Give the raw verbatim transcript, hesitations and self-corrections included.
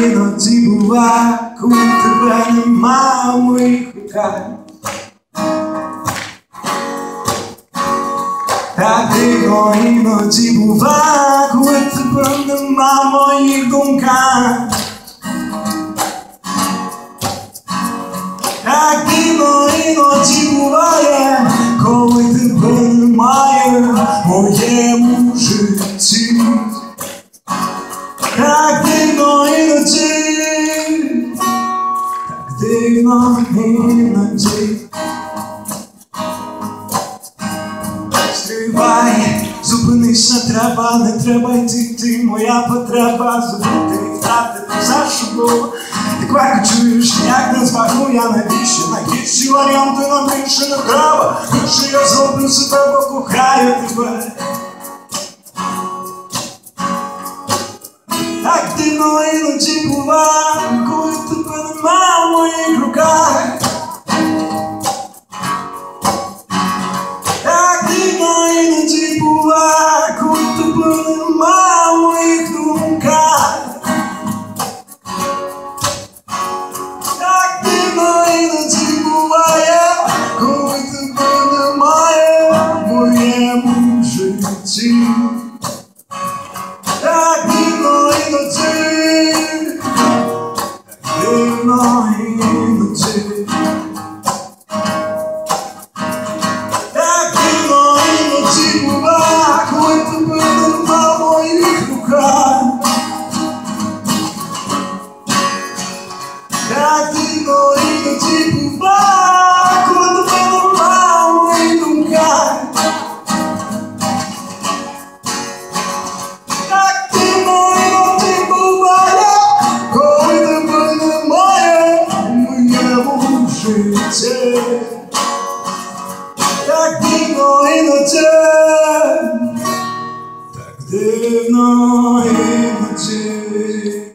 іноді бува, коли тебе нема в моїх руках. Так дивно іноді бува, коли тебе нема в моїх думках. Так дивно іноді буває, коли тебе немає в моєму житті. Так дивно іноді, так дивно іноді. Стривай, зупинись, не треба, не треба йти, ти моя потреба забути і втратити за шубу. Ти кваку чуєш, ніяк не збагну я навіщо, найгірші варіанти нам більше не треба, більше я зроблю себе, бо кохаю тебе. Так дивно іноді бува, коли тебе нема в моїх руках. Так дивно іноді бува, коли тебе нема в моїх думках. Так дивно іноді буває, коли тебе немає в моєму житті. Так дивно іноді, так дивно іноді. Так дивно іноді бува, коли тебе нема в моїх руках. Так дивно іноді бува, коли тебе нема в моїх думках. Так дивно іноді буває, коли тебе немає в моєму житті. Так дивно іноді, так дивно іноді.